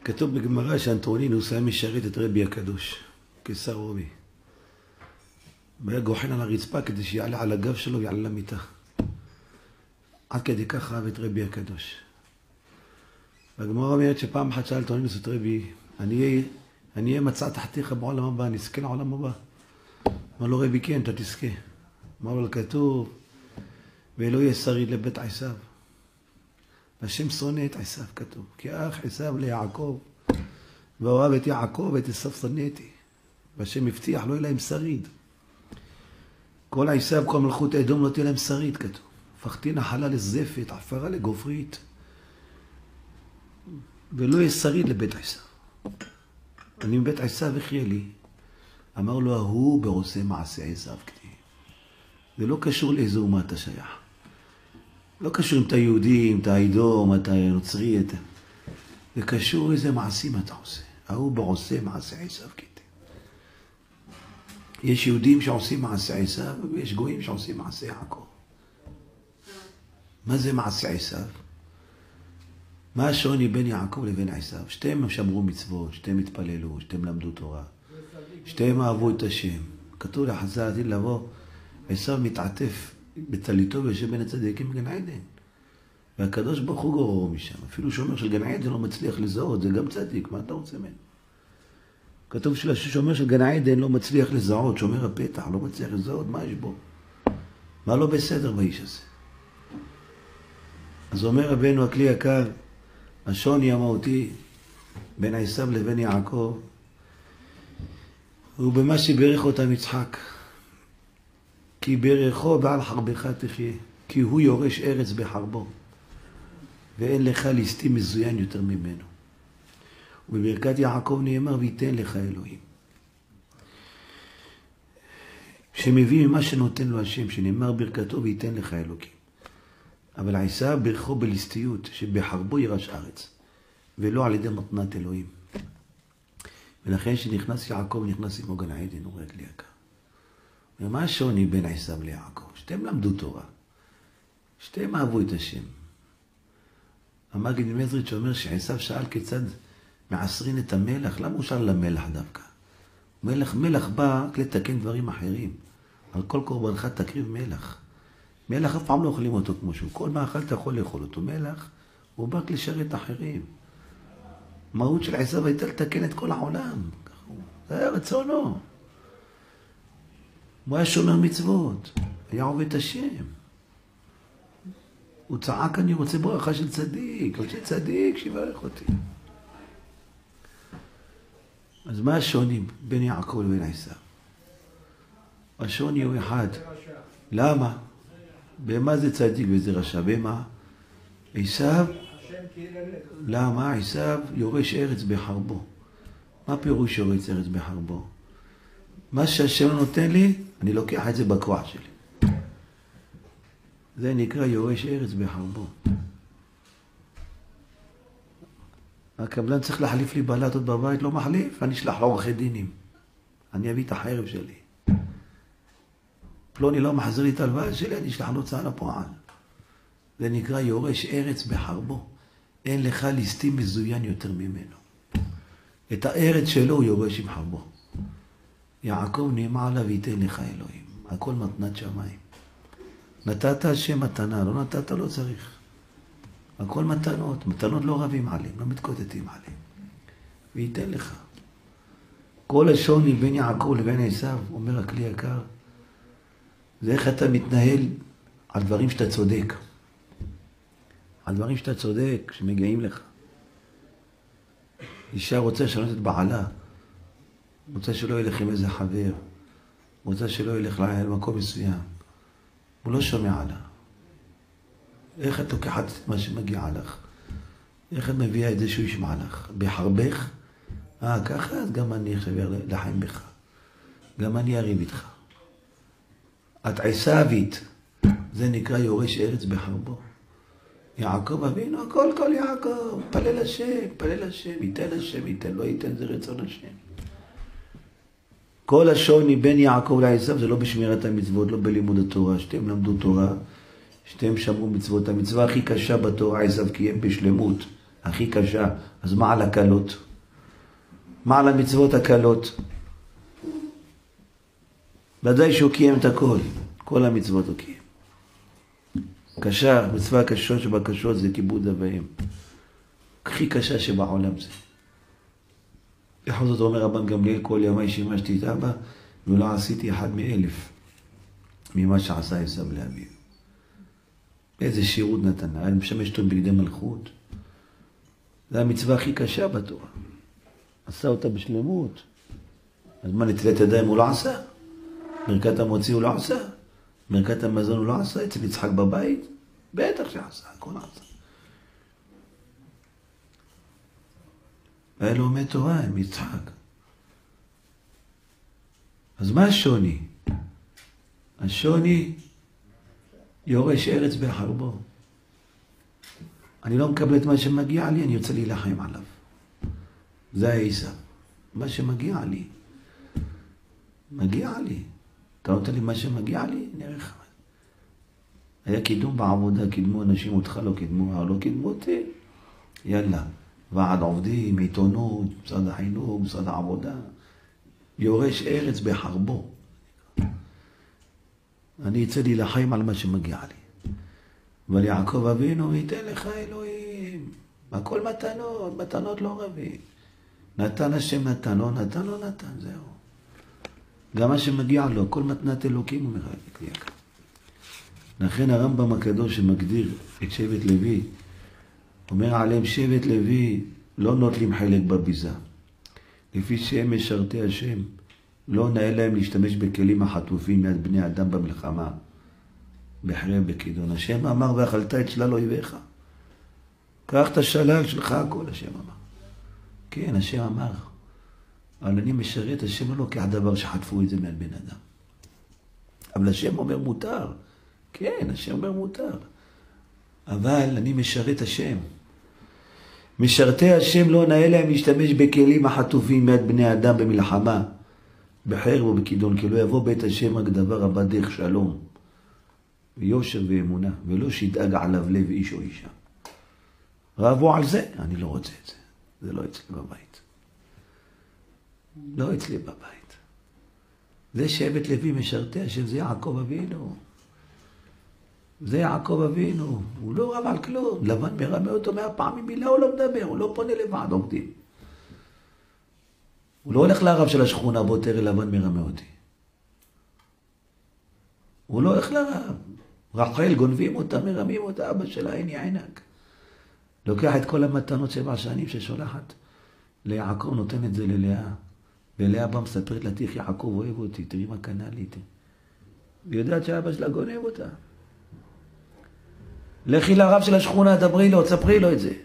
כתוב בגמרא שאנטרונינוס היה משרת את רבי הקדוש כשר רומי. והיה גוחן על הרצפה כדי שיעלה על הגב שלו ויעלה למיטה. עד כדי כך אהב את רבי הקדוש. והגמרא אומרת שפעם אחת שאל אנטרונינוס את רבי, אני אהיה מצא תחתיך בעולם הבא, אני אזכה לעולם הבא. אמר לו רבי, כן, אתה תזכה. אמר לו, כתוב, ולא יהיה שריד לבית עשיו. השם שונא את עשיו, כתוב. כי אח עשיו ליעקב, ואוהב את יעקב ואת עשיו שנאתי. והשם הבטיח, לא יהיה להם שריד. כל עשיו, כל מלכות אדום לא תהיה להם שריד, כתוב. הפכתי נחלה לזפת, עפרה לגופרית. ולא יהיה שריד לבית עשיו. אני מבית עשיו, איך יהיה לי? אמר לו, ההוא בעושה מעשה עשיו כתיב. זה לא קשור לאיזו אומה אתה שייך. לא קשור אם אתה יהודי, אם אתה אדום, אם אתה נוצרי. זה קשור איזה מעשים אתה עושה. ההוא בעושה מעשה עשיו כתיב. יש יהודים שעושים מעשה עשיו, ויש גויים שעושים מעשה יעקב. מה זה מעשה עשיו? מה השוני בין יעקב לבין עשיו? שתיהם שמרו מצוות, שתיהם התפללו, שתיהם למדו תורה. שתיהם אהבו את השם. כתוב לחז"ל עתיד לבוא, עשיו מתעטף בטליתו ויושב בין הצדיקים בגן עדן. והקדוש ברוך הוא גוררו משם. אפילו שומר של גן עדן לא מצליח לזהות, זה גם צדיק, מה אתה רוצה ממנו? כתוב ששומר של גן עדן לא מצליח לזהות, שומר הפתח לא מצליח לזהות, מה יש בו? מה לא בסדר באיש הזה? אז אומר רבנו הכלי יקר, השוני המהותי בין עשיו לבין יעקב, הוא במה שברך אותם יצחק. כי ברכו ועל חרבך תחיה, כי הוא יורש ארץ בחרבו, ואין לך ליסטים מזוין יותר ממנו. ובברכת יעקב נאמר, ויתן לך אלוהים. שמביא ממה שנותן לו השם, שנאמר ברכתו, ויתן לך אלוקים. אבל עשיו ברכו בליסטיות, שבחרבו ירש ארץ, ולא על ידי מתנת אלוהים. ולכן שנכנס יעקב, נכנס עם גן עדן, הוא ריק לי יקר. ומה השוני בין עשיו ליעקב? שתיהם למדו תורה. שתיהם אהבו את השם. המגיד ממזריץ' אומר שעשיו שאל כיצד מעשרין את המלח. למה הוא שאל למלח דווקא? מלח בא לתקן דברים אחרים. על כל קורבנך תקריב מלח. מלח אף פעם לא אוכלים אותו כמו שהוא. כל מאכל אתה יכול לאכול אותו. מלח הוא בא לשרת אחרים. מהות של עשיו הייתה לתקן את כל העולם. זה היה רצונו. הוא היה שומר מצוות. היה עובד את השם. הוא צעק, אני רוצה ברכה של צדיק. רוצה צדיק שיברך אותי. אז מה השוני בין יעקב לבין עשיו? השוני הוא אחד. למה? במה זה צדיק וזה רשע? במה? עשיו, למה? עשיו יורש ארץ בחרבו. מה פירוש יורש ארץ בחרבו? מה שהשם נותן לי, אני לוקח את זה בכוח שלי. זה נקרא יורש ארץ בחרבו. הקבלן צריך להחליף לי בלטות בבית, לא מחליף, אני אשלח לעורכי דינים. אני אביא את החרב שלי. פלוני לא מחזיר לי את הלוואה שלי, אני אשלח לו הוצאה לפועל. זה נקרא יורש ארץ בחרבו. אין לך ליסטים מזוין יותר ממנו. את הארץ שלו הוא יורש עם חרבו. יעקב נאמר עליו ויתן לך אלוהים. הכל מתנת שמיים. נתת השם מתנה, לא נתת לא צריך. הכל מתנות. מתנות לא רבים עליהם, לא מתקוטטים עליהם. ויתן לך. כל השוני בין יעקב לבין עשיו, אומר הכלי יקר, זה איך אתה מתנהל על דברים שאתה צודק. על דברים שאתה צודק, שמגיעים לך. אישה רוצה לשנות את בעלה. רוצה שלא ילך עם איזה חבר. רוצה שלא ילך למקום מסוים. הוא לא שומע עליה. איך את לוקחת את מה שמגיע לך? איך את מביאה את זה שהוא ישמע לך? בחרבך? ככה, אז גם אני עכשיו לחיים בך. גם אני אריב איתך. את עשיווית, זה נקרא יורש ארץ בחרבו. יעקב אבינו, הכל כל יעקב, פלל השם, ייתן השם, ייתן, לא ייתן, זה רצון השם. כל השוני בין יעקב לעשיו זה לא בשמירת המצוות, לא בלימוד התורה, שתיהם למדו תורה, שתיהם שמרו מצוות. המצווה הכי קשה בתורה עשיו קיים בשלמות, הכי קשה. אז מה על הקלות? מה על המצוות הקלות? ודאי שהוא קיים את הכל. כל המצוות הוא קיים. קשה, מצווה הקשות שבקשות זה כיבוד אב ואם. הכי קשה שבעולם זה. בכל זאת אומר רבן גמליאל, כל ימי שימשתי את אבא, ולא עשיתי אחד מ1000 ממה שעשה עשיו לאביו. איזה שירות נתן, היה משמש אותו בגדי מלכות. זה המצווה הכי קשה בתורה. עשה אותה בשלמות. אז מה, נטילת ידיים הוא לא עשה? ברכת המוציא הוא לא עשה? ברכת המזון הוא לא עשה? אצל יצחק בבית? בטח שעשה, הכל עשה. היה לומד תורה עם יצחק. אז מה השוני? השוני יורש ארץ בחרבו. אני לא מקבל את מה שמגיע לי, אני רוצה להילחם עליו. זה העיסה. מה שמגיע לי. מגיע לי. אתה נותן לי מה שמגיע לי? נראה לך. היה קידום בעבודה, קידמו אנשים אותך, לא קידמו אותי. יאללה. ועד עובדים, עיתונות, משרד החינוך, משרד העבודה. יורש ארץ בחרבו. אני אצא להילחם על מה שמגיע לי. אבל יעקב אבינו ייתן לך אלוהים. הכל מתנות, מתנות לא רבים. נתן השם נתן, לא נתן, לא נתן, זהו. גם מה שמגיע לו, כל מתנת אלוקים הוא מחלק לי. לכן הרמב"ם הקדוש שמגדיר את שבט לוי, אומר עליהם שבט לוי לא נוטלים חלק בביזה. לפי שהם משרתי השם, לא נאה להם להשתמש בכלים החטופים מיד בני אדם במלחמה. בחרב בכידון. השם אמר ואכלת את שלל אויביך. קח את השלל שלך הכל, השם אמר. כן, השם אמר. אבל אני משרת, השם לא לוקח דבר שחטפו את זה מיד בן אדם. אבל השם אומר מותר. כן, השם אומר מותר. אבל אני משרת השם. משרתי השם לא נאה להם להשתמש בכלים החטופים מיד בני אדם במלחמה. בחרב ובכידון, כי לא יבוא בית השם רק דבר הבא דרך שלום. ויושר ואמונה, ולא שידאג עליו לב איש או אישה. רבו על זה, אני לא רוצה את זה. זה לא אצלי בבית. לא אצלי בבית. זה שבט לוי משרתי השם, זה יעקב אבינו. זה יעקב אבינו. הוא לא רב על כלום. לבן מרמה אותו 100 פעמים, מילה הוא לא מדבר, הוא לא פונה לבד עובדים. הוא לא הולך לרב של השכונה, בוא תראה לבן מרמה אותי. הוא לא הולך לרב. רחל גונבים אותה, מרמים אותה, אבא שלה, אין יענק. לוקח את כל המתנות 7 שנים ששולחת ליעקב, נותן את זה ללאה. ולאה בא מספרת לתיך, יעקב אוהב אותי, תראי מה קנה לי איתי. והיא יודעת שאבא שלה גונב אותה. לכי לרב של השכונה, דברי לו, תספרי לו את זה.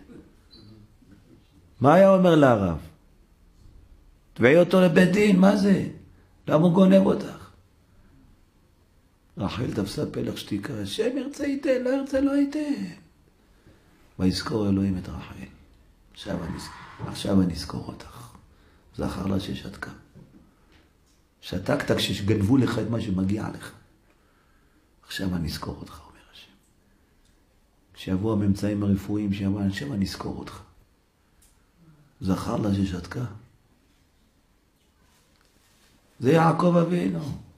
מה היה אומר לרב? תביאי אותו לבית דין, מה זה? למה הוא גונב אותך? רחל תפסה פלח שתיקה, השם ירצה ייתן, לא ירצה לא ייתן. ויזכור אלוהים את רחל. עכשיו אני אזכור אותך. זכר לה ששתקה. שתקת כשגנבו לך את מה שמגיע לך. עכשיו אני אזכור אותך, אומר השם. כשיבואו הממצאים הרפואיים שאמרו, עכשיו אני אזכור אותך. זכר לה ששתקה. זה יעקב אבינו.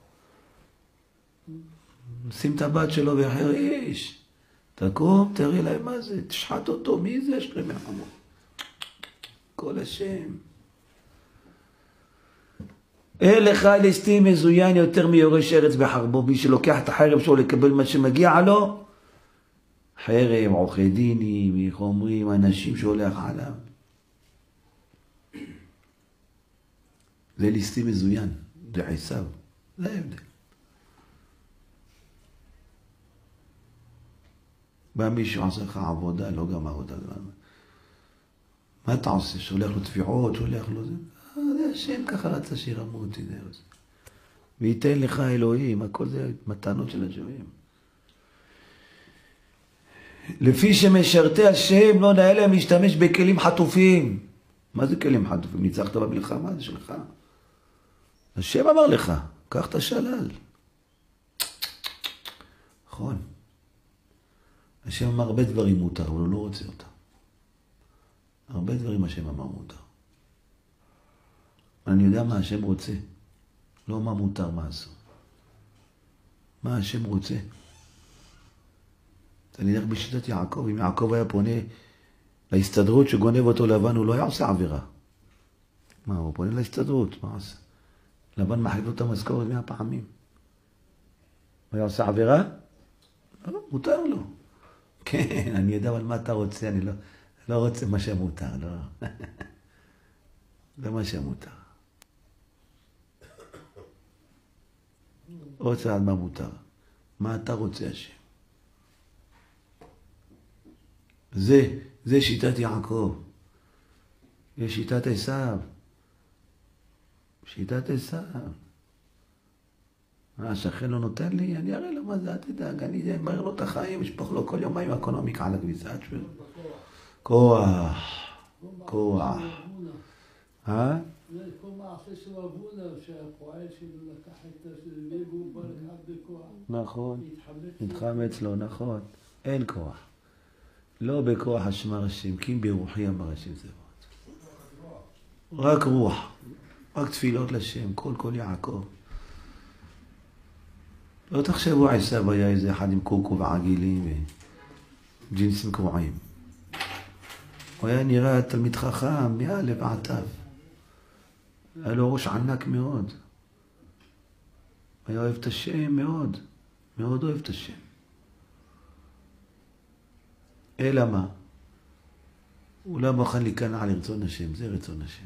שים את הבת שלו ואחר איש. תקום, תראי להם מה זה, תשחט אותו, מי זה שלם מלחמות? כל השם. לך ליסטים מזוין יותר מיורש ארץ בחרבו, מי שלוקח את החרב שלו לקבל מה שמגיע לו, חרב, עורכי דינים, איך אומרים, אנשים שהולך עליו. זה ליסטים מזוין, זה עשיו, זה ההבדל. בא מישהו עושה לך עבודה, לא גם עבודה. מה אתה עושה? שולח לו תביעות, שולח לו זה. זה השם ככה רצה שירמו אותי, זה. וייתן לך אלוהים, הכל זה מתנות של השם. לפי שמשרתי השם לא נאה להם להשתמש בכלים חטופים. מה זה כלים חטופים? ניצחת במלחמה, זה שלך. השם אמר לך, קח את השלל. נכון. השם אמר הרבה דברים מותר, אבל הוא לא רוצה אותה. הרבה דברים השם אמר מותר. אני יודע מה השם רוצה. לא מה מותר, מה אסור. מה השם רוצה. אני אלך בשיטת יעקב. אם יעקב היה פונה להסתדרות שגונב אותו לבן, הוא לא היה עושה עבירה. מה, הוא פונה להסתדרות, מה עושה? לבן מחליט לו את המשכורת 100 פעמים. הוא היה עושה עבירה? לא, מותר לו. כן, אני יודע אבל מה אתה רוצה, אני לא רוצה מה שמותר, לא. זה מה שמותר. רוצה על מה מותר. מה אתה רוצה השם? זה שיטת יעקב. יש שיטת עשיו. שיטת עשיו. השכן לא נותן לי, אני אראה לו מה זה, תדאג, אני אמר לו את החיים, אשפוך לו כל יומיים אקונומיקה על הכביסה. כוח. כוח. זה כל מעשה של אבונה, שהפועל שלו לקח את הלב והוא בא לקחת בכוח. נכון. התחמץ לו, נכון. אין כוח. לא בכוח אשמר השם, כי אם ברוחי אמר השם זה מאוד. רק רוח. רק תפילות לשם, כל יעקב. לא תחשבו עשיו היה איזה אחד עם קוקו ועגילים וג'ינסים קרועים. הוא היה נראה תלמיד חכם, מאלף ועד תו. היה לו ראש ענק מאוד. היה אוהב את השם מאוד. מאוד אוהב את השם. אלא מה? הוא לא מוכן להיכנע לרצון השם. זה רצון השם.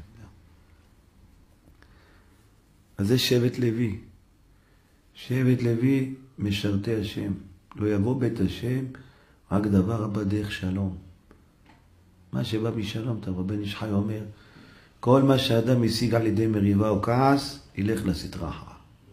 אז זה שבט לוי. שבט לוי משרתי השם. לא יבוא בית השם, רק דבר הבא דרך שלום. מה שבא משלום, תבוא בן איש חי אומר, כל מה שאדם משיג על ידי מריבה או כעס, ילך לסטרה אחרה.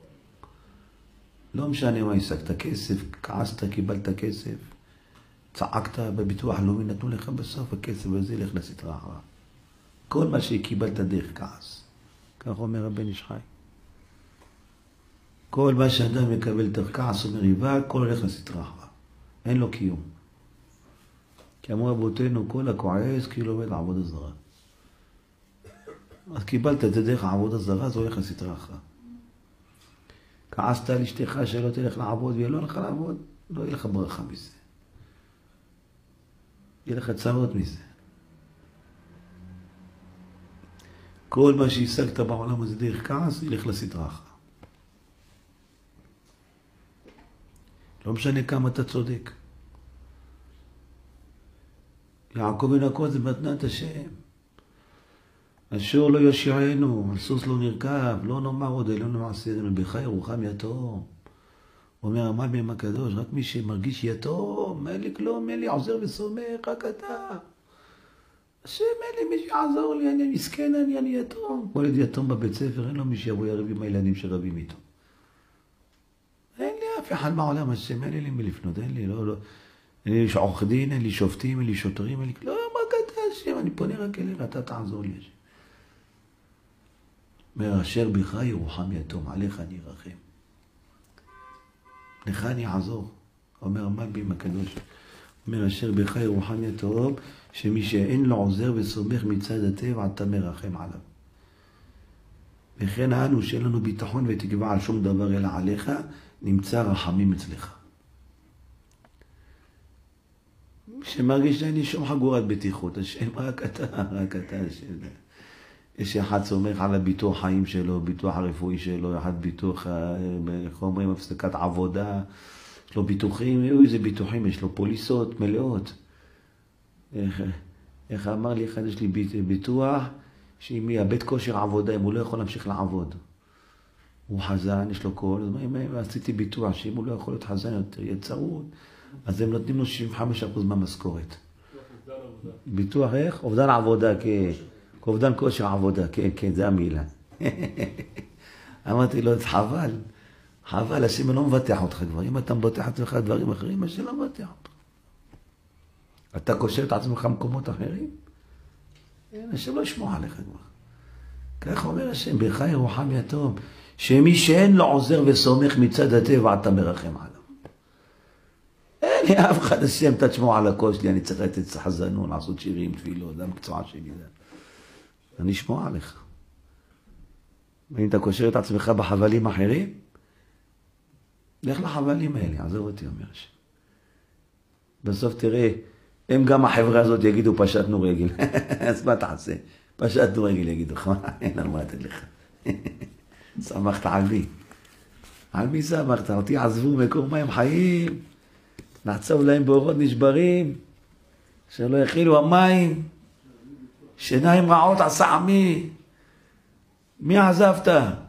לא משנה מה השגת כסף, כעסת, קיבלת כסף, צעקת בביטוח לאומי, נתנו לך בסוף הכסף הזה, ילך לסטרה אחרה. כל מה שקיבלת דרך כעס. כך אומר הבן איש חי. כל מה שאדם מקבל דרך כעס או מריבה, כל הולך לסטרה אחרה. אין לו קיום. כי אמרו אבותינו, כל הכועס כאילו עובד עבודה זרה. אז קיבלת את זה דרך העבודה זרה, זה הולך לסטרה אחרה. כעסת על אשתך שלא תלך לעבוד, והיא לא הולכה לעבוד, לא יהיה לך ברכה מזה. יהיה לך צרות מזה. כל מה שהשגת בעולם הזה דרך כעס, ילך לסטרה אחרה. לא משנה כמה אתה צודק. יעקב בן הכל זה מתנת השם. אשור לא יושיענו, הסוס לא נרכב, לא נאמר עוד אלוהינו מעשינו, בחי רוחם יתום. אומר המלבים הקדוש, רק מי שמרגיש יתום, אין לי כלום, אין לי עוזר וסומך, רק אתה. השם, אין לי מי שיעזור לי, אני מסכן, אני יתום. מולד יתום בבית ספר, אין לו מי שיבוא יריב עם הילדים שרבים איתו. אין לי אף אחד בעולם השם, אין לי למי לפנות, אין לי, לא. אין לי עורך דין, אין לי שופטים, אין לי שוטרים, אין לי כלום, רק אתה השם, אני פונה רק אליך, אתה תעזור לי השם. אומר, אשר בך ירוחם יתום, עליך אני ארחם. לך אני אעזור. אומר המלבים הקדוש. אומר, אשר בך ירוחם יתום, שמי שאין לו עוזר וסומך מצד הטבע, אתה מרחם עליו. וכן אנו שאין לנו ביטחון ותקווה על שום דבר אלא עליך, נמצא רחמים אצלך. שמרגיש שאין לי שום חגורת בטיחות, השם רק אתה השם. יש אחד סומך על הביטוח חיים שלו, ביטוח הרפואי שלו, אחד ביטוח, איך אומרים, הפסקת עבודה, יש לו ביטוחים, איזה ביטוחים, יש לו פוליסות מלאות. איך אמר לי אחד, יש לי ביטוח, שאם יאבד כושר עבודה, אם הוא לא יכול להמשיך לעבוד. הוא חזן, יש לו קול, אז עשיתי ביטוח, שאם הוא לא יכול להיות חזן יותר, יהיה צרוד, אז הם נותנים לו 65% מהמשכורת. ביטוח איך? אובדן עבודה, אובדן כושר עבודה, כן, זה המילה. אמרתי לו, חבל, השם לא מבטח אותך כבר. אם אתה מבטח את עצמך דברים אחרים, השם לא מבטח אותך. אתה קושר את עצמך במקומות אחרים? השם לא ישמוע עליך כבר. כך אומר השם, בך ירוחם יתום, שמי שאין לו עוזר וסומך מצד הטבע, אתה מרחם עליו. אין לי אף אחד, השם תשמור על הקול שלי, אני צריך לתת חזנות, לעשות שירים, תפילות, זה המקצוע שלי. אני אשמור עליך. ואם אתה קושר את עצמך בחבלים אחרים, לך לחבלים האלה, עזוב אותי, אומר השם. בסוף תראה, הם גם החברה הזאת יגידו, פשטנו רגל. אז מה תעשה? פשטנו רגל יגידו, אין על מה לתת לך. שמחת על מי? על מי שמחת? אותי עזבו מקור מים חיים, נעצוב להם באורות נשברים, שלא יכילו המים, שיניים רעות עשה עמי. מי עזבת?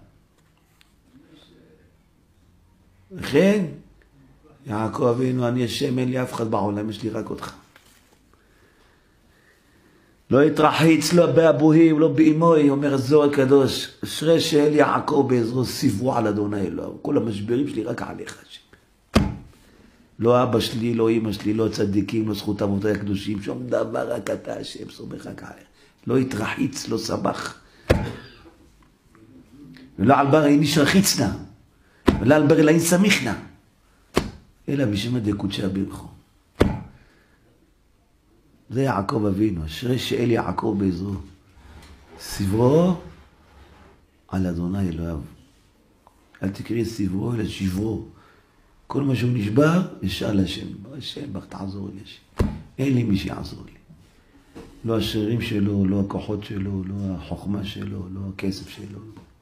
וכן, יעקב אבינו, אני השם, אין לי אף אחד בעולם, יש לי רק אותך. לא יתרחיץ, לא באבוהים, לא באמוי, אומר הזוהר הקדוש, אשרי שאל יעקב בעזרו, סיפרו על אדוני אלוהים. כל המשברים שלי רק עליך. לא אבא שלי, לא אמא שלי, לא צדיקים, לא זכות אבותיי הקדושים, שום דבר רק אתה השם, סומך רק עליך. לא יתרחיץ, לא סבך. ולא על בר איני שרחיצנה, ולא על בר אלוהים סמיכנה, אלא בשם דקודשא ברכו. זה יעקב אבינו, אשרי שאל יעקב בעזרו, סברו על אדוני אלוהיו. אל תקראי סברו אלא שברו. כל מה שהוא נשבר, ישר להשם. השם, בך תעזור לי השם. אין לי מי שיעזור לי. לא השרירים שלו, לא הכוחות שלו, לא החוכמה שלו, לא הכסף שלו.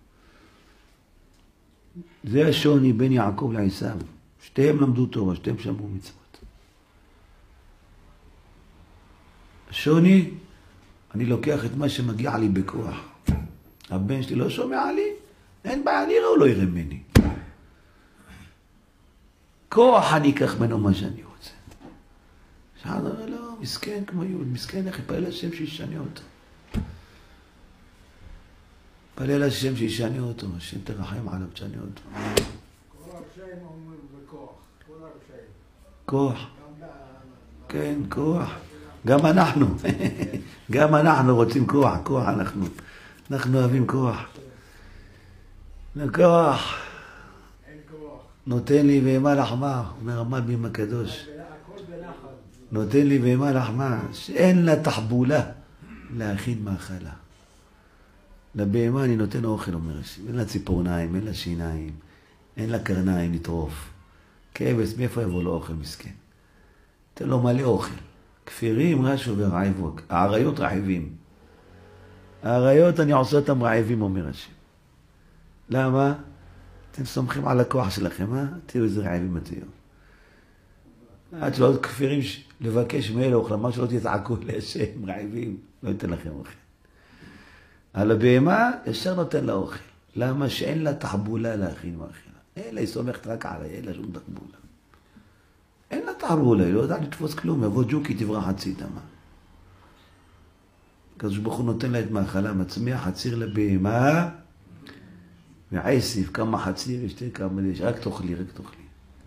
זה השוני בין יעקב לעשיו. שתיהם למדו תורה, שתיהם שמרו מצוות. השוני, אני לוקח את מה שמגיע לי בכוח. הבן שלי לא שומע לי, אין בעיה, אני אראה או לא יראה ממני. כוח אני אקח ממנו מה שאני רוצה. שאלה, לא, מסכן כמו יהוד, מסכן, איך יפעל השם שישנה אותו. פלל השם שישנה אותו, השם תרחם עליו, תשנה אותו. כל הרשעים אומרים בכוח, כל הרשעים. כוח. כן, כוח. גם אנחנו. גם אנחנו רוצים כוח, כוח אנחנו. אנחנו אוהבים כוח. כוח. אין כוח. נותן לי בהמה לחמה, אומר המלבים הקדוש. הכל בנחת. נותן לי בהמה לחמה, שאין לה תחבולה להכין מאכלה. לבהמה אני נותן אוכל, אומר השם. אין לה ציפורניים, אין לה שיניים, אין לה קרניים לטרוף. כבש, מאיפה יבוא לו אוכל מסכן? תן לו מלא אוכל. כפירים רשו ורעבו, האריות רעבים. האריות אני עושה אותם רעבים, אומר השם. למה? אתם סומכים על הכוח שלכם, אה? תראו איזה רעבים אתם. עד שלא כפירים לבקש מאלה אוכל, מה שלא תצעקו להשם, רעבים, לא ייתן לכם אוכל. על הבהמה ישר נותן לה אוכל. למה? שאין לה תחבולה להכין מאכילה. אין לה, היא סומכת רק עליה, אין לה שום תחבולה. אין לה תחבולה, היא לא יודעת לתפוס כלום, יבוא ג'וקי תברח הצידה, מה? הקדוש ברוך הוא נותן לה את מאכלה, מצמיח חציר לבהמה, ועשיף, כמה חציר, ישתה כמה דש, רק תאכלי, רק תאכלי.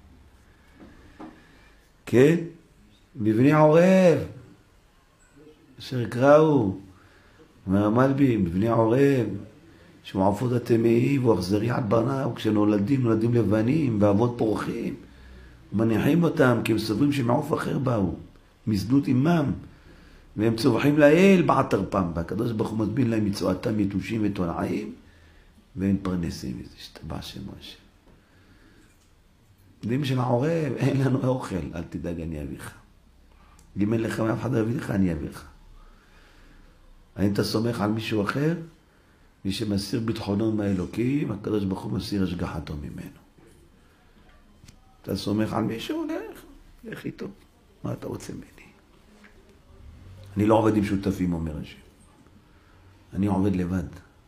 כן? מבני עורב, אשר קראו, אומר המלבי, מבני עורב, שמועפות הטמאי ואכזרי על בניו, כשנולדים, נולדים לבנים, ואבות פורחים, מניחים אותם, כי הם סוברים שמעוף אחר באו, מזנות עמם, והם צווחים לאל בעד תרפם, והקדוש ברוך הוא מסביר להם מצואתם יתושים ותולעים, והם פרנסים מזה, שתבע שם השם. יודעים שמעורב, אין לנו אוכל, אל תדאג, אני אביא לך. אם אין לך מאף אחד להביא לך, אני אביא לך. האם אתה סומך על מישהו אחר? מי שמסיר ביטחונו מהאלוקים, הקדוש ברוך הוא מסיר השגחתו ממנו. אתה סומך על מישהו? לך איתו. מה אתה רוצה ממני? אני לא עובד עם שותפים, אומר השם. אני עובד לבד.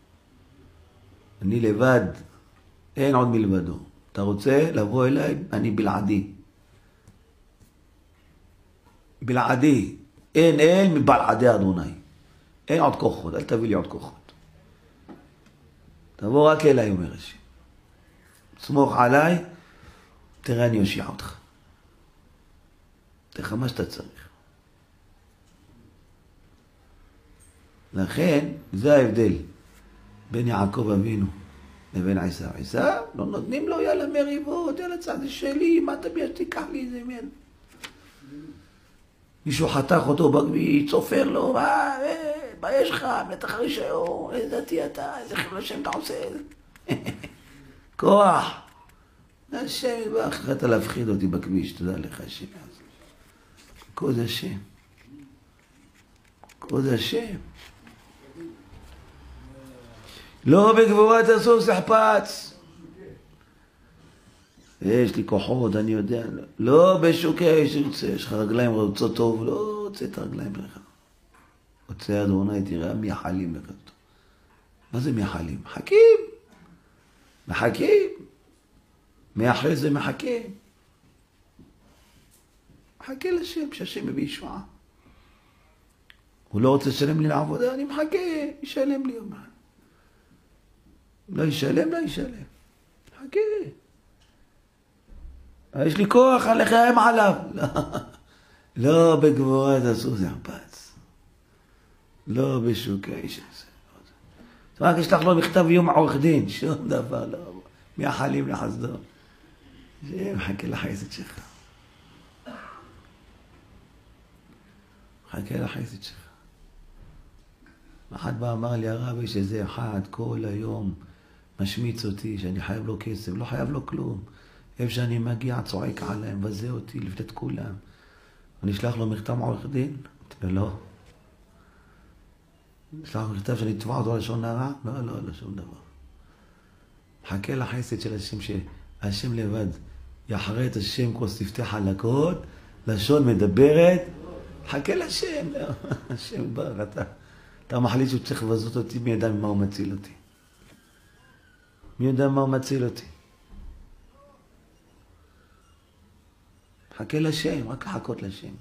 אני לבד. אין עוד מלבדו. אתה רוצה לבוא אליי? אני בלעדי. בלעדי. אין אל מבלעדי אדוני. אין עוד כוחות, אל תביא לי עוד כוחות. תבוא רק אליי, אומר השם. סמוך עליי, תראה אני אושיע אותך. תראה מה שאתה צריך. לכן, זה ההבדל בין יעקב אבינו לבין עשיו. עשיו, לא נותנים לו, יאללה מריבות, יאללה צד שלי, מה אתה בייש, תיקח לי איזה מן. מישהו חתך אותו בכביש, צופר לו, מה יש לך? בטח הרישיון, איזה דתי אתה, איזה חילול השם אתה עושה? כוח. השם יתברך, החלטת להפחיד אותי בכביש, תודה לך השם. כבוד השם. כבוד השם. לא בגבורת הסוס יחפץ. יש לי כוחות, אני יודע. לא בשוקי האש ירצה, יש לך רגליים רוצות טוב, לא רוצה את הרגליים לך. רוצה אדוני תראה מייחלים לך. מה זה מייחלים? מחכים. מחכים. מייחל זה מחכים. מחכה לשם, שהשם מביא ישועה. הוא לא רוצה לשלם לי לעבודה, אני מחכה, ישלם לי יום. לא ישלם, לא ישלם. מחכה. יש לי כוח, הלך להם עליו. לא בגבורת הסוס יחפץ. לא בשוק האיש הזה. רק ישלח לו מכתב יום עורך דין, שום דבר לא. מייחלים לחסדו. מחכה לחסד שלך. מחכה לחסד שלך. אחד בא אמר לי, הרב, יש איזה אחד כל היום משמיץ אותי, שאני חייב לו כסף, לא חייב לו כלום. איפה שאני מגיע, צועק עליהם, מבזה אותי, לפתת כולם. אני אשלח לו מכתב עורך דין? לא. אשלח לו מכתב שאני אתבע אותו לשון הרע? לא, לא, לא שום דבר. מחכה לחסד של השם, שהשם לבד יחרה את השם כמו שפתי חלקות, לשון מדברת, מחכה לשם. השם בר, אתה מחליט שהוא צריך לבזות אותי, מי ידע ממה הוא מציל אותי? מי יודע מה הוא מציל אותי? חכה לשם, רק לחכות לשם.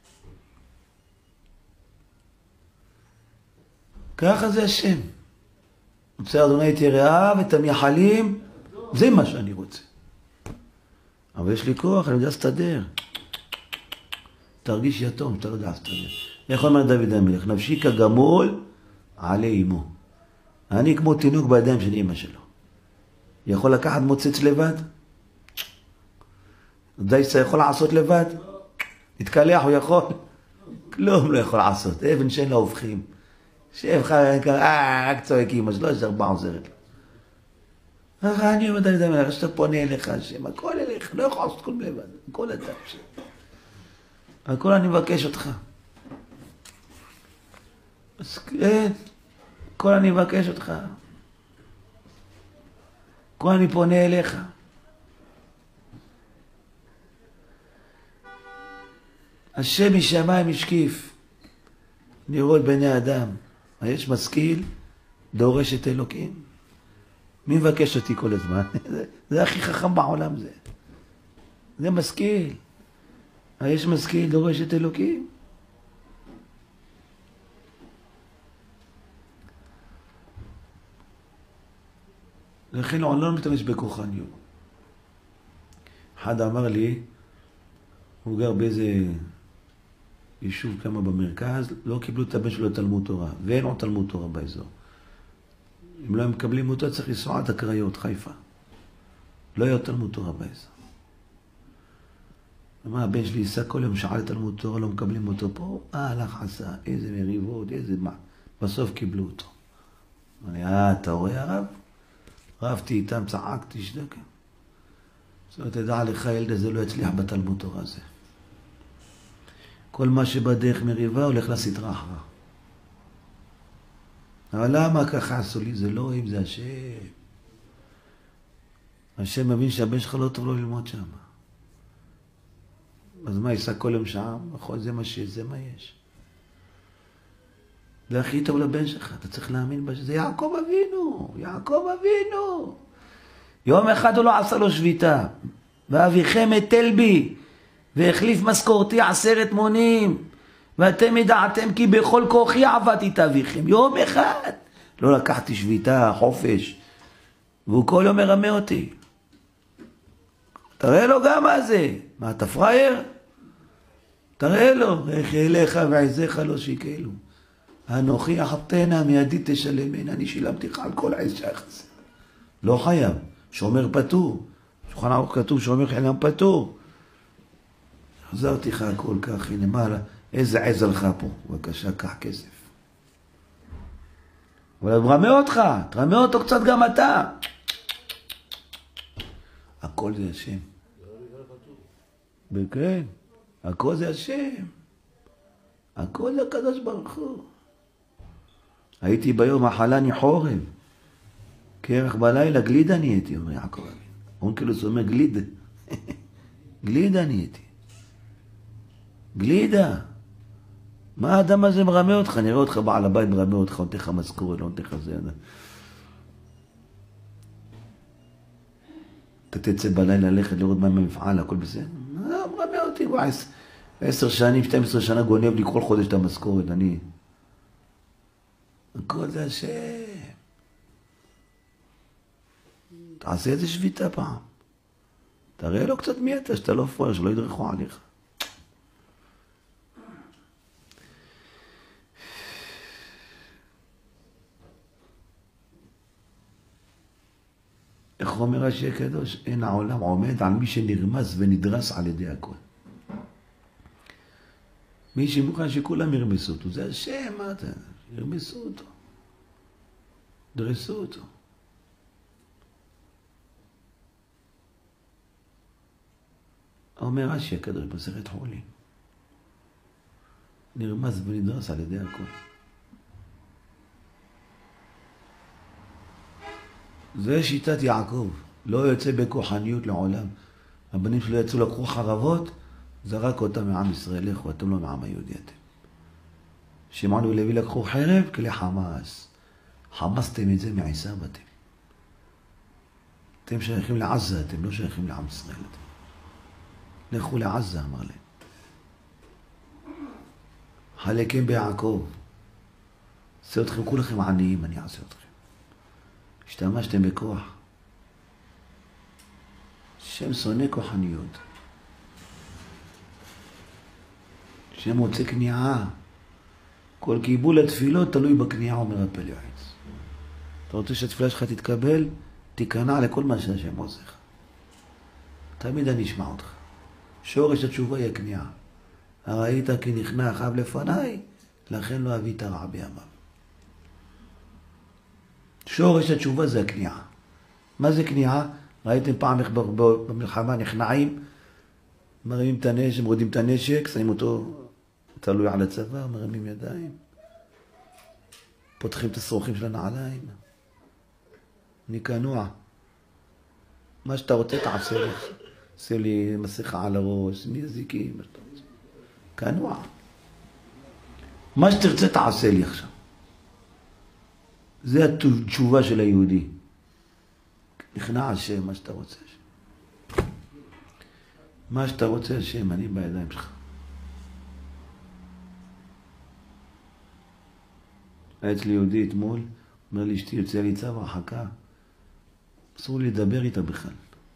ככה זה השם. רוצה אדוני תראה ואת המייחלים, זה מה שאני רוצה. אבל יש לי כוח, אני יודע להסתדר. תרגיש יתום, אתה לא יודע להסתדר. איך אומר דוד המלך? נפשי כגמול עלי אמו. אני כמו תינוק בידיים של אמא שלו. יכול לקחת מוצץ לבד? די שאתה יכול לעשות לבד? להתקלח הוא יכול? כלום לא יכול לעשות. אבן שאין לה הופכים. שאבך רק צועק אמא שלו, יש 4 עוזרת לו. אני אומר דוד המלך, שאתה פונה אליך השם, הכל אליך, לא יכול לעשות כלום לבד. הכל אתה השם. הכל אני מבקש אותך. אז כן, הכל אני מבקש אותך. הכל אני פונה אליך. השם משמיים משקיף, לראות בני אדם. היש משכיל, דורש את אלוקים. מי מבקש אותי כל הזמן? זה הכי חכם בעולם זה. זה משכיל. היש משכיל, דורש את אלוקים. לכן הוא לא מתמש בכוחניות. אחד אמר לי, הוא גר באיזה יישוב כמה במרכז, לא קיבלו את הבן שלו לתלמוד תורה, ואין עוד תלמוד תורה באזור. אם לא הם מקבלים אותו, צריך לנסוע עד הקריות, חיפה. לא יהיה עוד תלמוד תורה באזור. אמר, הבן שלי ייסע כל יום שעה לתלמוד תורה, לא מקבלים אותו פה, הלך עשה, איזה מריבות, איזה מה. בסוף קיבלו אותו. אמר לי, אתה רואה הרב? רבתי איתם, צעקתי שדקה. זאת אומרת, תדע לך, ילד הזה לא יצליח בתלמוד תורה הזה. כל מה שבדרך מריבה הולך לסדרה אחרה. אבל למה ככה עשו לי? זה לא אם זה השם. השם מבין שהבן שלך לא טוב לו ללמוד שם. אז מה, ייסע כל יום שם? נכון, זה מה שיש, זה מה יש. זה הכי טוב לבן שלך, אתה צריך להאמין בזה. זה יעקב אבינו, יעקב אבינו. יום אחד הוא לא עשה לו שביתה. ואביכם הטל בי, והחליף משכורתי 10 מונים. ואתם ידעתם כי בכל כוחי עבדתי את אביכם. יום אחד. לא לקחתי שביתה, חופש. והוא כל יום מרמה אותי. תראה לו גם מה זה. מה, אתה פרייר? תראה לו. איך אליך ועזיך לא שיקלו. אנוכי אחתנה מידי תשלמנה. אני שילמתי לך על כל עז שהחסר. לא חייב. שומר פטור. שולחן ערוך כתוב שומר חינם פטור. חזרתי לך הכל כך, הנה מה, איזה עז לך פה, בבקשה, קח כסף. אבל הוא מרמה אותך, תרמה אותו קצת גם אתה. הכל זה השם. וכן, הכל זה השם. הכל זה הקדוש ברוך הוא. הייתי ביום אכלני חורב, קרח בלילה גלידה נהייתי, אומר יעקב אבינו. אונקלוס אומר גלידה. גלידה נהייתי. גלידה. מה האדם הזה מרמה אותך? נראה אותך בעל הבית מרמה אותך, נותן לך משכורת, לא נותן לך זה. אתה תצא בלילה ללכת לראות מה במפעל, הכל בסדר. מרמה אותי, 10 שנים, 12 שנה גונב לי כל חודש את המשכורת, אני... הכל זה השם. תעשה איזה שביתה פעם. תראה לו קצת מי אתה, שאתה לא פועל, שלא ידרכו עליך. איך אומר רש"י הקדוש? אין העולם עומד על מי שנרמס ונדרס על ידי הכל. מי שמוכן שכולם ירמסו אותו, זה השם, מה אתה? ירמסו אותו. דרסו אותו. אומר רש"י הקדוש במסכת חולין. נרמס ונדרס על ידי הכל. זה שיטת יעקב. לא יוצא בכוחניות לעולם. הבנים שלו יצאו לקחו חרבות, זרק אותם מעם ישראל, לכו, אתם לא מעם היהודי אתם. שמעון ולוי לקחו חרב, כלי חמאס. חמאסתם את זה מעשיו אתם. אתם שייכים לעזה, אתם לא שייכים לעם ישראל אתם. לכו לעזה, אמר להם. חלקם ביעקב. עשה אתכם כולכם עניים, אני אעשה אתכם. השתמשתם בכוח. שם שונא כוחניות. שם מוצא כניעה. כל קיבול התפילות תלוי בכניעה, אומר הפלא יועץ. אתה רוצה שהתפילה שלך תתקבל? תיכנע לכל מה שהשם עושה לך. תמיד אני אשמע אותך. שורש התשובה היא הכניעה. הראית כי נכנע אחיו לפניי, לכן לא אביא את הרע בימיו. שורש התשובה זה הכניעה. מה זה כניעה? ראיתם פעם איך במלחמה נכנעים, מרימים את הנשק, מורידים את הנשק, שמים אותו תלוי על הצבא, מרימים ידיים, פותחים את השרוכים של הנעליים. אני כנוע. מה שאתה רוצה תעשה לך. עושה לי מסכה על הראש, מזיקים, מה שאתה רוצה. כנוע. מה שתרצה תעשה לי עכשיו. זה התשובה של היהודי. נכנע השם, מה שאתה רוצה. מה שאתה רוצה השם, אני בידיים שלך. היה אצלי יהודי אתמול, אומר לי, אשתי יוצא לי צו הרחקה. אסור לי לדבר איתה בכלל.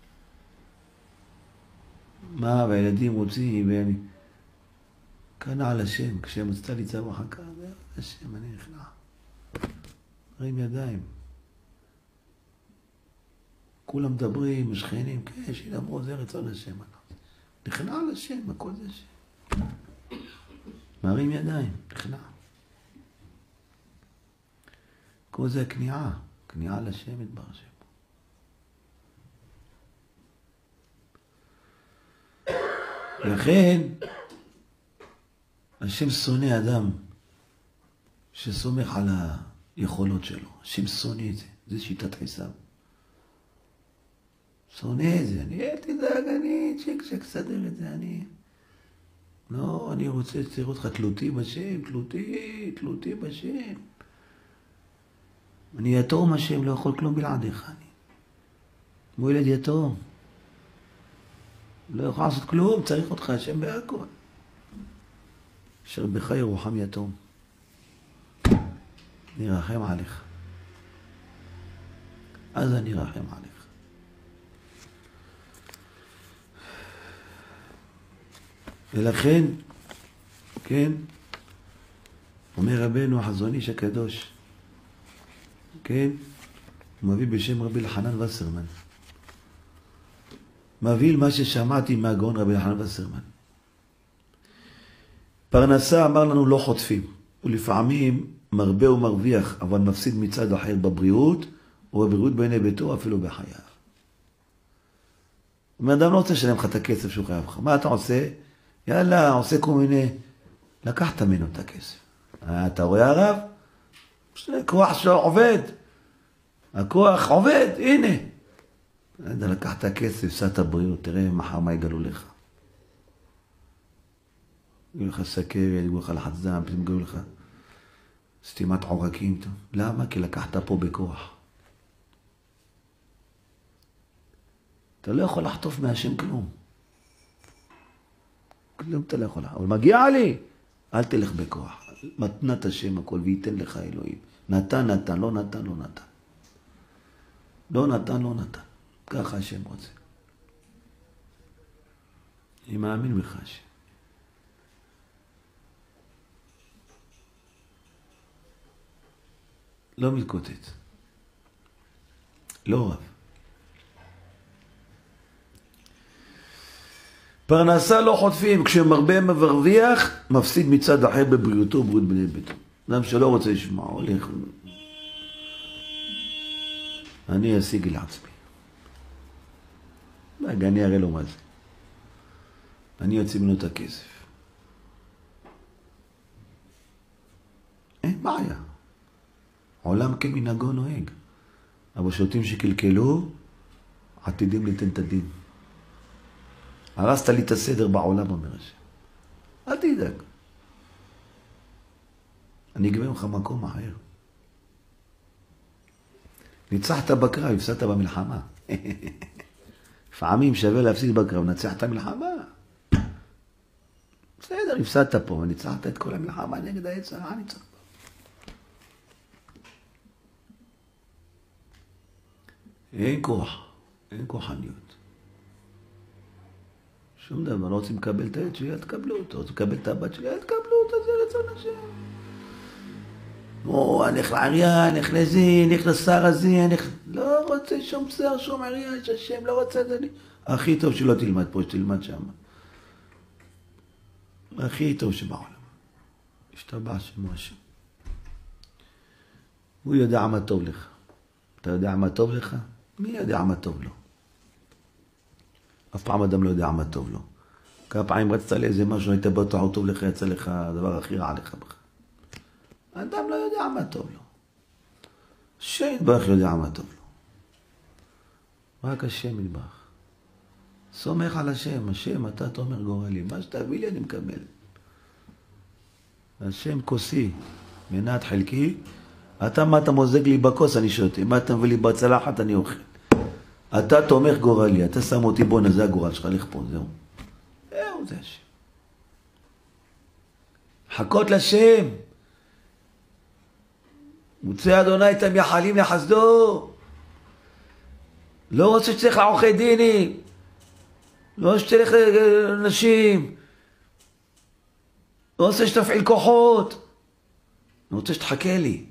מה, והילדים רוצים, ואני... כנע על השם, כשהם מצאתה לי צו הרחקה, השם, אני נכנע. מרים ידיים. כולם מדברים, משכנים, כן, שילמרו, זה רצון השם. נכנע על השם, הכל זה השם. מרים ידיים, נכנע. כל זה כניעה, כניעה על השם יתבר השם. לכן, השם שונא אדם שסומך על היכולות שלו. השם שונא את זה. זה שיטת חיסב. שונא את זה. אני אל תדאג, אני צ'ק סדר את זה, אני... לא, אני רוצה לראות אותך תלותי בשם, תלותי בשם. אני יתום השם, לא יכול כלום בלעדיך. אני. כמו ילד יתום. לא יכול לעשות כלום, צריך אותך השם בהכל. אשר בך ירוחם יתום. אני רחם עליך. אז אני רחם עליך. ולכן, כן, אומר רבנו החזון איש הקדוש, כן, הוא מביא בשם רבי אלחנן וסרמן. מביא מה ששמעתי מהגאון רבי אלחנן וסרמן. פרנסה אמר לנו לא חוטפים, ולפעמים מרבה ומרוויח, אבל מפסיד מצד אחר בבריאות, או בבריאות בעיני ביתו, אפילו בחייו. אדם לא רוצה לשלם לך את הכסף שהוא חייב לך. מה אתה עושה? יאללה, עושה כל מיני... לקחת ממנו את הכסף. אתה רואה הרב? כוח שעובד. הכוח עובד, הנה. אתה לקחת את הכסף, שאת הבריאות, תראה מחר מה יגלו לך. יגלו לך סכרת, יגלו לך לחץ דם, פתאום יגלו לך סתימת עורקים. למה? כי לקחת פה בכוח. אתה לא יכול לחטוף מהשם כלום. כלום אתה לא יכול. אבל מגיע לי. אל תלך בכוח. מתנת השם הכל וייתן לך אלוהים. נתן, נתן, לא נתן, לא נתן. לא נתן, לא נתן. ככה השם רוצה. אני מאמין בך השם. לא מתקוטט. לא רב. פרנסה לא חוטפים, כשמרבה מרוויח, מפסיד מצד אחר בבריאותו ובריאות בני ביתו. אדם שלא רוצה לשמוע, הולך. אני אשיג לעצמי. אני אראה לו מה זה. אני אוציא ממנו את הכסף. אין בעיה. עולם כמנהגו נוהג. אבל שוטים שקלקלו, עתידים ליתן את הדין. הרסת לי את הסדר בעולם, אומר השם. אל תדאג. אני אגבה ממך מקום אחר. ניצחת בקרב, הפסדת במלחמה. לפעמים שווה להפסיד בקרב, נצח את המלחמה. בסדר, הפסדת פה, וניצחת את כל המלחמה נגד היצר, ניצחת. אין כוח, אין כוחניות. שום דבר, לא רוצים לקבל את הילד שלי, תקבלו אותו. רוצים לקבל את הבת שלי, תקבלו אותו, זה רצון השם. אני הולך לעירייה, אני הולך לזה, אני הולך לשר הזה, לא רוצה שום שר, שום עירייה, יש השם, לא רוצה את זה. הכי טוב שלא תלמד פה, שתלמד שם. הכי טוב שבעולם. השתבח שמו השם. הוא יודע מה טוב לך. אתה יודע מה טוב לך? מי יודע מה טוב לו? אף פעם אדם לא יודע מה טוב לו. כמה פעמים רצת לאיזה משהו, היית בטוח הוא טוב לך, יצא לך הדבר הכי רע לך בך. האדם לא יודע מה טוב לו. השם יתברך יודע מה טוב לו. רק השם יתברך. סומך על השם, השם אתה תאמר גורלי, מה שתביא לי אני מקבל. השם כוסי, מנת חלקי, מה אתה מוזג לי בכוס אני שותה, מה אתה מביא לי בצלחת אני אוכל. אתה תומך גורלי, אתה שם אותי בונה, זה הגורל שלך, לך פה, זהו. זהו, זה השם. חכות לשם. מוצא אדוני את המייחלים לחסדו. לא רוצה שתלך לעורכי דינים. לא רוצה שתלך לנשים. לא רוצה שתפעיל כוחות. אני רוצה שתחכה לי.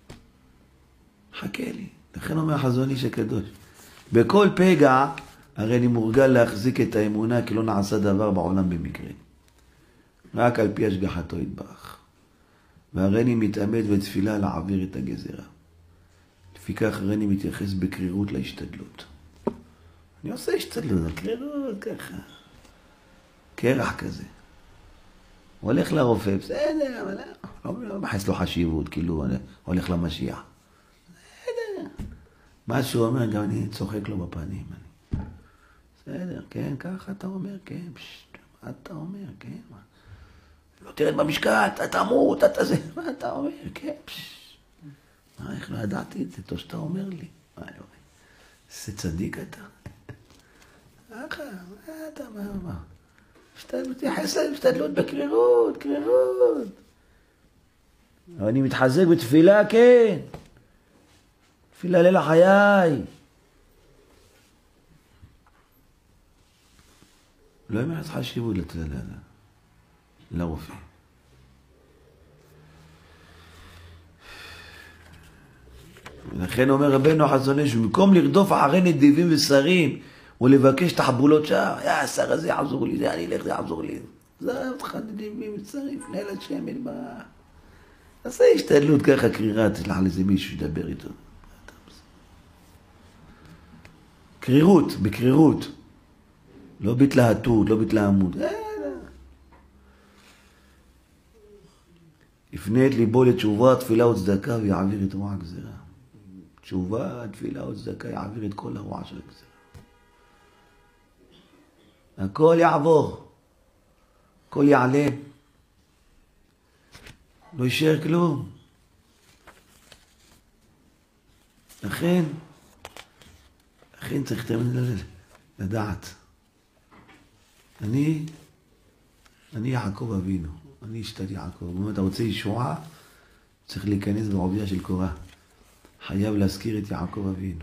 חכה לי. לכן אומר החזון איש הקדוש. בכל פגע, הרי אני מורגל להחזיק את האמונה, כי לא נעשה דבר בעולם במקרה. רק על פי השגחתו יתברך. והרי אני מתאמץ בתפילה להעביר את הגזרה. לפיכך הרי אני מתייחס בקרירות להשתדלות. אני עושה השתדלות, על קרירות ככה. קרח כזה. הולך לרופא, בסדר, אבל לא מחס לו חשיבות, כאילו הולך למשיח. מה שהוא אומר, גם אני צוחק לו בפנים. בסדר, כן, ככה אתה אומר, כן, מה אתה אומר, כן, מה? לא תרד במשקל, אתה תמות, אתה זה, מה אתה אומר, כן, איך לא ידעתי את זה, טוב שאתה אומר לי. מה אני אומר? זה צדיק אתה. ככה, מה אתה אומר? מתייחס להם שתדלות בקרירות, קרירות. אבל אני מתחזק בתפילה, כן. תפילה לילה חיי. לא ימח חשיבות לרופא. ולכן אומר רבנו החזון איש, במקום לרדוף אחרי נדיבים ושרים, ולבקש את החבולות שם, השר הזה יעזור לי, זה אני אלך, זה יעזור לי. זרע אותך נדיבים מצרים, פנה אל השם אלמה. עשה השתדלות ככה קרירה, תשלח לזה מישהו שדבר איתו. קרירות, בקרירות. לא בהתלהטות, לא בהתלהמות. יפנה את ליבו לתשובה, תפילה וצדקה ויעביר את רוע הגזירה. תשובה, תפילה וצדקה יעביר את כל הרוע של הגזירה. הכל יעבור, הכל יעלה. לא יישאר כלום. לכן צריך תמיד לדעת. אני יעקב אבינו, אני אשתת יעקב. אם אתה רוצה ישועה, צריך להיכנס בעובייה של קורה. חייב להזכיר את יעקב אבינו.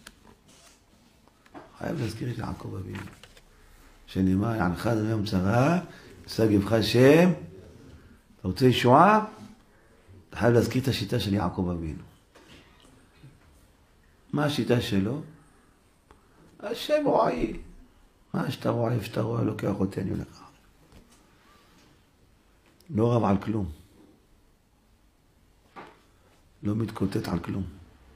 חייב להזכיר את יעקב אבינו. שנאמר, יענך אדוני ומצרה, ישגבך שם. אתה רוצה ישועה? אתה חייב להזכיר את השיטה של יעקב אבינו. מה השיטה שלו? השם רועי. מה שאתה רואה, שאתה רואה, לוקח אותי, אני הולך. לא רב על כלום. לא מתקוטט על כלום.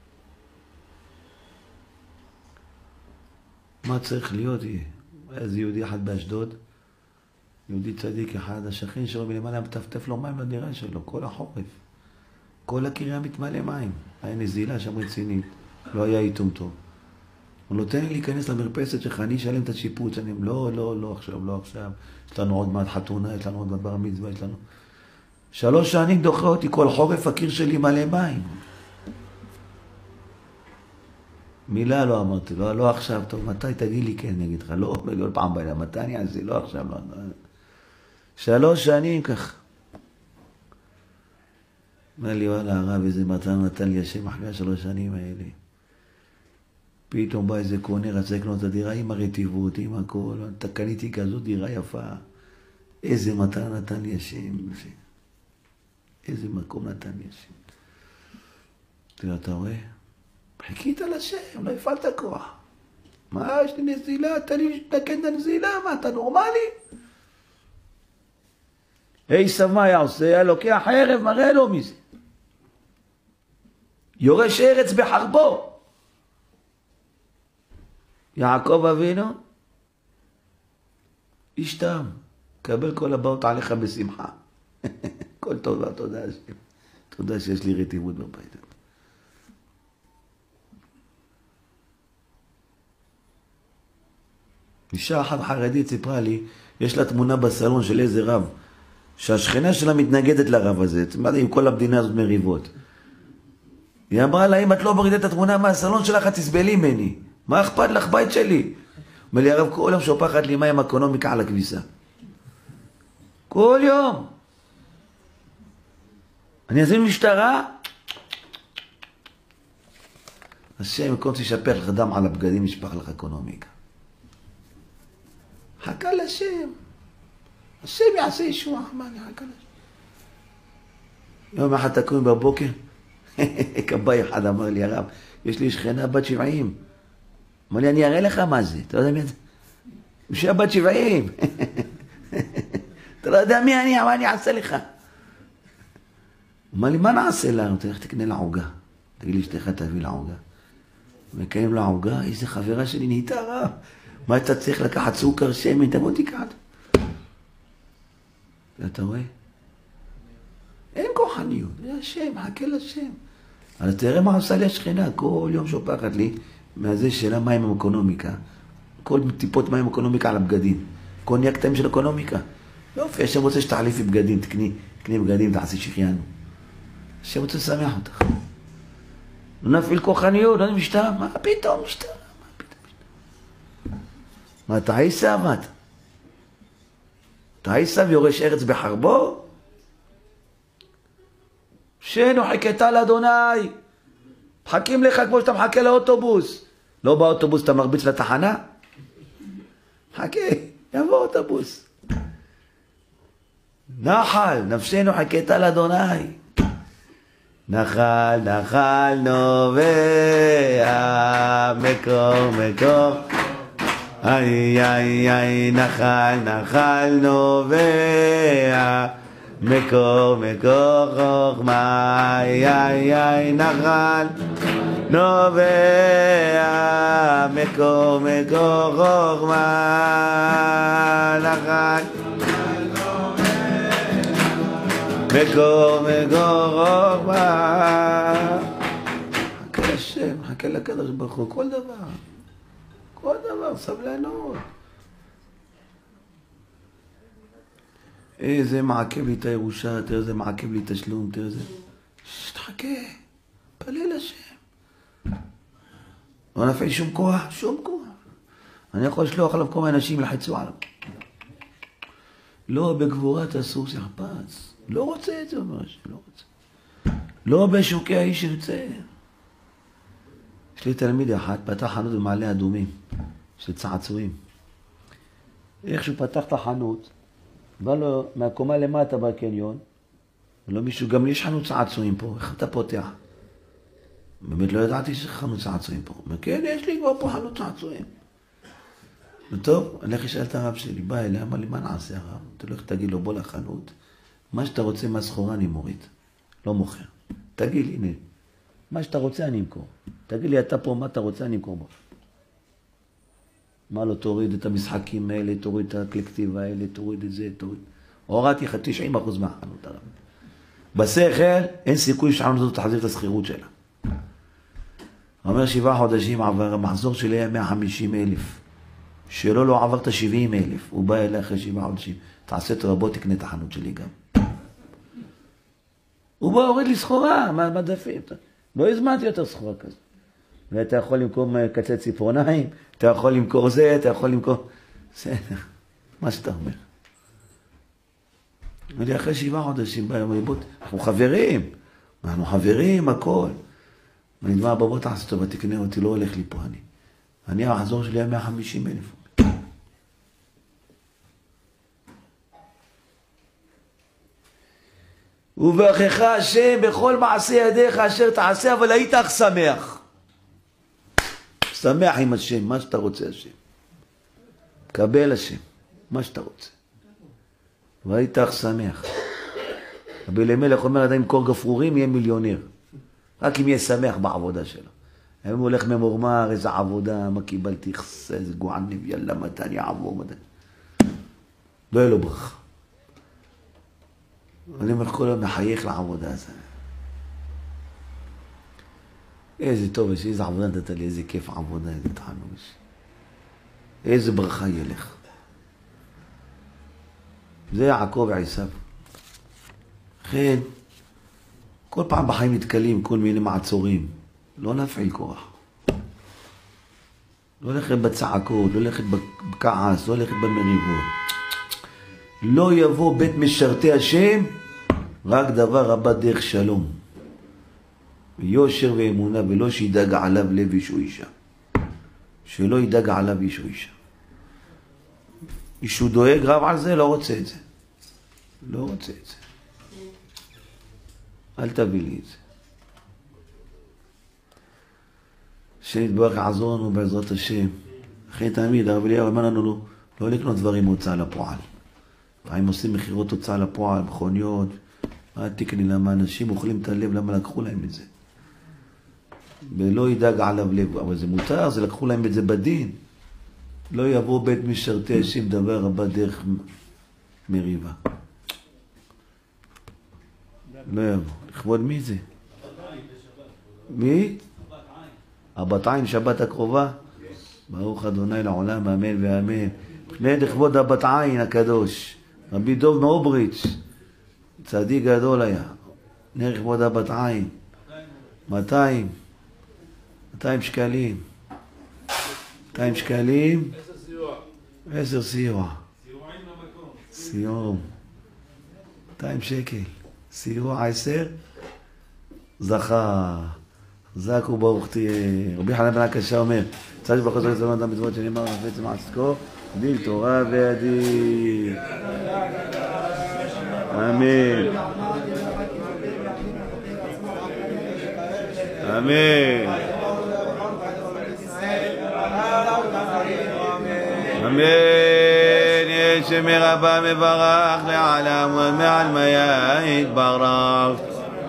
מה צריך להיות? איזה יהודי אחד באשדוד, יהודי צדיק אחד, השכן שלו מלמעלה מטפטף לו מים לדירה שלו, כל החורף. כל הקריה מתמלא מים. היה נזילה שם רצינית, לא היה איתום טוב. הוא נותן לי להיכנס למרפסת שלך, אני אשלם את השיפוץ, אני לא עכשיו. יש לנו עוד מעט חתונה, יש לנו עוד מעט בר מצווה, יש לנו... 3 שנים דוחה אותי, כל חורף הקיר שלי מלא מים. מילה לא אמרתי, לא עכשיו, טוב, מתי תגיד לי כן, אני אגיד לך, לא פעם בעיה, מתי אני אעשה, לא עכשיו, לא. 3 שנים כך. אומר לי, וואלה, הרב, איזה מתנה נתן לי השם אחרי 3 שנים האלה. פתאום בא איזה קונה, רצה לקנות את הדירה עם הרטיבות, עם הכל, קניתי כזאת דירה יפה. איזה מתנה נתן לי השם. איזה מקום נתן לי השם. תראה, אתה רואה? חיכית לשם, לא הפעלת כוח. מה, יש לי נזילה, אתה לי לתקן את הנזילה, מה, אתה נורמלי? עשיו מה היה עושה? היה לוקח ערב, מראה לו מזה. יורש ארץ בחרבו. יעקב אבינו, איש תם, קבל כל הבאות עליך בשמחה. כל טובה, תודה השם. תודה שיש לי רטיבות בבית. אישה אחת חרדית סיפרה לי, יש לה תמונה בסלון של איזה רב, שהשכנה שלה מתנגדת לרב הזה, עם כל המדינה הזאת מריבות. היא אמרה לה, אם את לא מורידה את התמונה מהסלון שלך, את תסבלי ממני. מה אכפת לך בית שלי? אומר לי, הרב, כל יום שופחת לי מים אקונומיקה על הכביסה. כל יום. אני אזמין משטרה? השם, במקום שישפך לך דם על הבגדים, ישפך לך אקונומיקה. חכה לשם. השם יעשה ישועה, מה אני חכה לשם? יום אחד תקום בבוקר, כבאי אחד אמר לי, הרב, יש לי שכנה בת 70. אמר לי, אני אראה לך מה זה. אתה לא יודע מי זה? אישה בת 70. אתה לא יודע מי אני, מה אני אעשה לך? אמר לי, מה נעשה לה? אתה הולך תקנה לה עוגה. תגיד לי, שתך תביא לה עוגה. מקיים לה עוגה, איזה חברה שלי נהייתה רב. מה אתה צריך לקחת סוכר, שמן, תבוא תיקח. אתה רואה? אין כוחניות, זה השם, חכה לשם. אז תראה מה עושה לי השכנה, כל יום שופחת לי, מהזה שלה מים עם אקונומיקה. כל טיפות מים אקונומיקה על הבגדים. קוניאק טעים של אקונומיקה. יופי, השם רוצה שתחליפי בגדים, תקני בגדים, תעשי שחיינו. השם רוצה לשמח אותך. לא נפעיל כוחניות, לא משטרה, מה פתאום משטרה? מה אתה עשיו? אתה עשיו יורש ארץ בחרבו? שנו חיכתה לאדוני. מחכים לך כמו שאתה מחכה לאוטובוס. לא באוטובוס אתה מרביץ לתחנה? חכה, יבוא אוטובוס. נחל, נפשנו חיכתה לאדוני. נחל נובע, מקום. איי איי איי נחל נחל נובע מקור מקור חוכמה איי איי איי נחל נובע מקור מקור חוכמה נחל מקור מקור חוכמה. חכה לשם, חכה לקדוש ברוך הוא, כל דבר, סבלנות. זה מעכב לי את הירושה, תראה זה מעכב לי תשלום, תראה זה. תחכה, פלל השם. לא נפעיל שום כוח. אני יכול לשלוח עליו כל מיני אנשים לחצו עליו. לא בגבורה תעשו שחפץ. לא רוצה את זה, ממש, לא רוצה. לא בשוקי האיש ירצה. יש לי תלמיד אחד, פתח חנות במעלה אדומים, של צעצועים. איך שהוא פתח את החנות, בא לו מהקומה למטה בקניון, ולא מישהו, גם לי יש חנות צעצועים פה, איך אתה פותח? באמת לא ידעתי שיש חנות צעצועים פה. כן, יש לי כבר פה חנות צעצועים. וטוב, אני הולך לשאל את הרב שלי, בא אליה, אמר לי, מה נעשה הרב? אתה הולך, תגיד לו, בוא לחנות, מה שאתה רוצה מהסחורה אני מוריד, לא מוכר. תגיד לי, הנה, מה שאתה רוצה אני אמכור. תגיד לי, אתה פה, מה אתה רוצה אני אמכור בו. מה לא, תוריד את המשחקים האלה, תוריד את הקלקטיב האלה, תוריד את זה, תוריד. הורדתי 90% מהחנות הרב. בשכל, אין סיכוי שהחנות הזאת תחזיר את הסחירות שלה. אומר 7 חודשים עבר, המחזור שלי היה 150,000. שלא לא עברת 70,000. הוא בא אליי אחרי 7 חודשים. תעשה את רבות, תקנה את החנות שלי גם. הוא בא, הוריד לי סחורה, מדפים. לא הזמנתי יותר סחורה כזאת. ואתה יכול למכור קצה ציפורניים, אתה יכול למכור זה, אתה יכול למכור... בסדר, מה שאתה אומר. אני אחרי 7 חודשים בא, אנחנו חברים, הכל. אני דבר, בוא תעשה טובה, תקנה אותי, לא הולך לי פה אני המחזור שלי היה 150,000. וברכך השם בכל מעשה ידיך אשר תעשה, אבל היית שמח. שמח עם השם, מה שאתה רוצה השם. קבל השם, מה שאתה רוצה. והיית שמח. רבי אלימלך אומר, אדם ימכור גפרורים יהיה מיליונר. רק אם יהיה שמח בעבודה שלו. אם הוא הולך ממורמר, איזה עבודה, מה קיבלתי, איזה גועניב, יאללה, מתי אני אעבור, מתי. לא יהיה לו ברכה. אני אומר, כל היום מחייך לעבודה הזאת. איזה טוב, איזה עבודה נתת לי, איזה כיף עבודה, איזה תענוג. איזה ברכה ילך. זה יעקב ועשיו. לכן, כל פעם בחיים נתקלים כל מיני מעצורים. לא להפעיל כוח. לא ללכת בצעקות, לא ללכת בכעס, לא ללכת במריבות. לא יבוא בית משרתי השם, רק דבר הבא דרך שלום. יושר ואמונה, ולא שידאג עליו לב איש או אישה. שלא ידאג עליו איש או אישה. איש הוא דואג רב על זה, לא רוצה את זה. לא רוצה את זה. אל תביא לי את זה. שנתברך יעזור לנו בעזרת השם. אחרי תמיד, הרב אליהו אומר לנו לא לקנות דברים הוצאה לפועל. פעמים עושים מחירות הוצאה לפועל, מכוניות, אל תקני למה אנשים אוכלים את הלב, למה לקחו להם את זה. ולא ידאג עליו לב, אבל זה מותר, זה לקחו להם את זה בדין. לא יבוא בית משרתי השם דבר הבא דרך מריבה. לא יבוא. לכבוד מי זה? מי? הבת עין שבת הקרובה. ברוך אדוני לעולם, אמן ואמן. לכבוד הבת עין הקדוש. רבי דוב מאובריץ', צדיק גדול היה. לכבוד הבת עין. 200 שקלים. 200 שקלים. 10 סיוע. סיוע. 200 שקל. סיוע 10. זכה. חזק וברוך תהיה. רבי חנן בן הקשה אומר, צדיק ברוך הוא זכרון אדם בדברות שנאמר וחפץ מעסקו, דין תורה וידין. אמן. אמן. אמן. יש מרבה מברך לעולם ומעל מיה יתברך.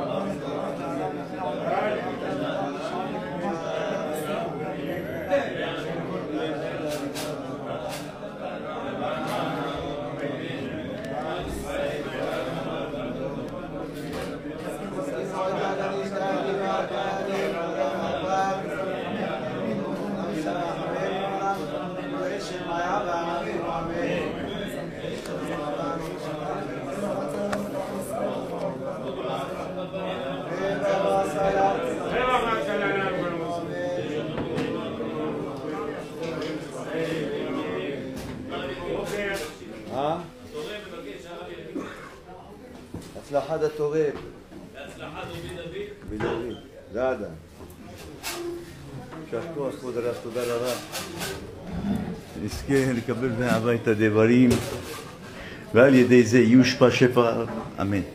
הצלחת התורם. בהצלחה דוד. בדוד. דדה. יישר כוח, כבוד הרב, תודה רבה. נזכה לקבל מהבית דברים, ועל ידי זה יושפע שפע. אמן.